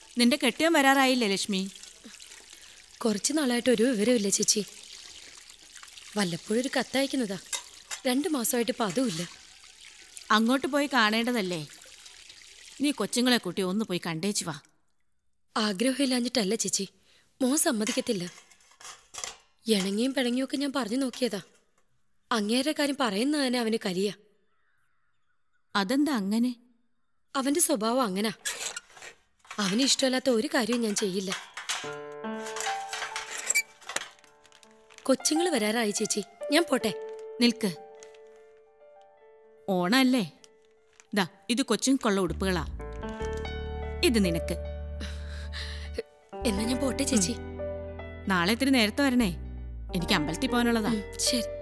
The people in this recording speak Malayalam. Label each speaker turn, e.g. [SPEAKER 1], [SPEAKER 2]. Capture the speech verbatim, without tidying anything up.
[SPEAKER 1] നിന്റെ കെട്ടിയം വരാറായില്ലേ ലക്ഷ്മി?
[SPEAKER 2] കുറച്ച് നാളായിട്ട് ഒരു വിവരമില്ല ചേച്ചി. വല്ലപ്പോഴും ഒരു കത്തയക്കുന്നതാ. രണ്ട് മാസമായിട്ട് ഇപ്പം അതുമില്ല.
[SPEAKER 1] അങ്ങോട്ട് പോയി കാണേണ്ടതല്ലേ? നീ കൊച്ചുങ്ങളെ കൂട്ടി ഒന്ന് പോയി കണ്ടേച്ചു വാ.
[SPEAKER 2] ആഗ്രഹമില്ലാഞ്ഞിട്ടല്ല ചേച്ചി, മോൻ സമ്മതിക്കത്തില്ല. ഇണങ്ങിയും പിണങ്ങിയും ഒക്കെ ഞാൻ പറഞ്ഞു നോക്കിയതാ. അങ്ങേരുടെ കാര്യം പറയുന്നത് തന്നെ അവന് കരിയ.
[SPEAKER 1] അതെന്താ അങ്ങനെ?
[SPEAKER 2] അവന്റെ സ്വഭാവം അങ്ങനാ. അവന് ഇഷ്ടമല്ലാത്ത ഒരു കാര്യവും ഞാൻ ചെയ്യില്ല. കൊച്ചുങ്ങൾ വരാറായി ചേച്ചി, ഞാൻ പോട്ടെ.
[SPEAKER 1] നിൽക്ക്. ഓണല്ലേ? ദാ ഇത് കൊച്ചുങ്ങൾക്കുള്ള ഉടുപ്പുകളാ. ഇത് നിനക്ക്.
[SPEAKER 2] എന്നാ ഞാൻ പോട്ടെ ചേച്ചി.
[SPEAKER 1] നാളെ ഇത്തിരി നേരത്തെ വരണേ, എനിക്ക് അമ്പലത്തിൽ പോകാനുള്ളതാ.
[SPEAKER 2] ശരി.